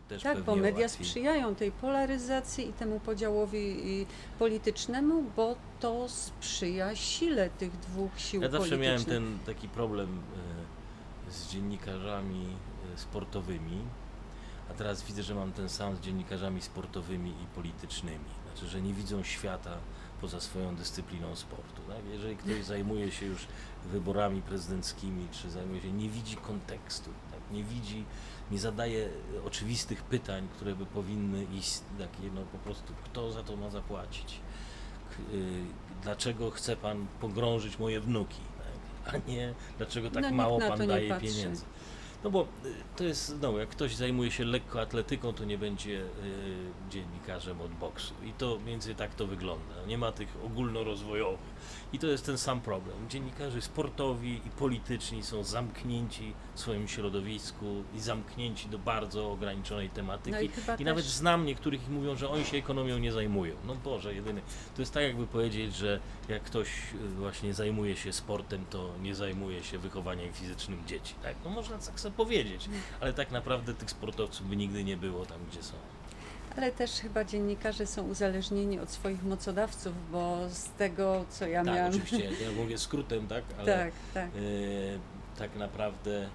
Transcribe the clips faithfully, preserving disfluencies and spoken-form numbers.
też Tak, pewnie bo media łatwiej. sprzyjają tej polaryzacji i temu podziałowi i politycznemu, bo to sprzyja sile tych dwóch sił Ja zawsze miałem politycznych. ten taki problem e, z dziennikarzami e, sportowymi, a teraz widzę, że mam ten sam z dziennikarzami sportowymi i politycznymi. Znaczy, że nie widzą świata poza swoją dyscypliną sportu. Tak? Jeżeli ktoś zajmuje się już wyborami prezydenckimi, czy zajmuje się, nie widzi kontekstu, tak? Nie widzi, nie zadaje oczywistych pytań, które by powinny iść, takie, no po prostu, kto za to ma zapłacić? K- y, Dlaczego chce pan pogrążyć moje wnuki? Tak? A nie, dlaczego tak No, nikt mało na pan to nie daje patrzy. pieniędzy? No bo y, to jest, no jak ktoś zajmuje się lekkoatletyką, to nie będzie y, dziennikarzem od boksu. I to mniej więcej tak to wygląda. Nie ma tych ogólnorozwojowych. I to jest ten sam problem. Dziennikarze sportowi i polityczni są zamknięci w swoim środowisku i zamknięci do bardzo ograniczonej tematyki. No i chyba I nawet też- znam niektórych i mówią, że oni się ekonomią nie zajmują. No Boże, jedyny. To jest tak jakby powiedzieć, że jak ktoś y, właśnie zajmuje się sportem, to nie zajmuje się wychowaniem fizycznym dzieci. Tak? No można tak sobie powiedzieć, ale tak naprawdę tych sportowców by nigdy nie było tam, gdzie są. Ale też chyba dziennikarze są uzależnieni od swoich mocodawców, bo z tego, co ja Tak, miałam... oczywiście, ja mówię skrótem, tak, ale Tak, tak. y, tak naprawdę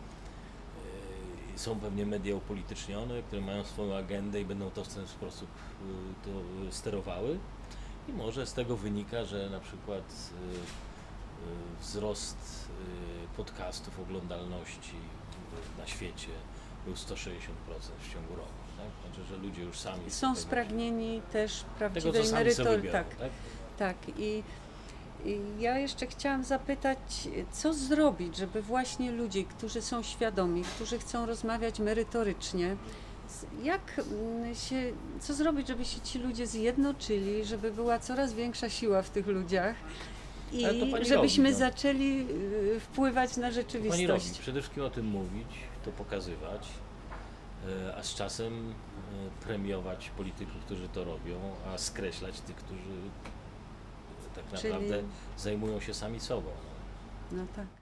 y, są pewnie media upolitycznione, które mają swoją agendę i będą to w ten sposób y, to y, sterowały. I może z tego wynika, że na przykład y, y, wzrost y, podcastów, oglądalności y, na świecie był sto sześćdziesiąt procent w ciągu roku. Tak? Znaczy, że ludzie już sami Są tego- spragnieni też tego, prawdziwej co sami sobie merytoryki. wybiorą. Tak, Tak? tak. I, I ja jeszcze chciałam zapytać, co zrobić, żeby właśnie ludzie, którzy są świadomi, którzy chcą rozmawiać merytorycznie, z- jak mm, się, co zrobić, żeby się ci ludzie zjednoczyli, żeby była coraz większa siła w tych ludziach i Ale to pani żebyśmy robi, no. zaczęli y, wpływać na Pani rzeczywistość. robi. Przede wszystkim o tym mówić, to pokazywać, e, a z czasem e, premiować polityków, którzy to robią, a skreślać tych, którzy e, tak Czyli- naprawdę zajmują się sami sobą. No. No tak.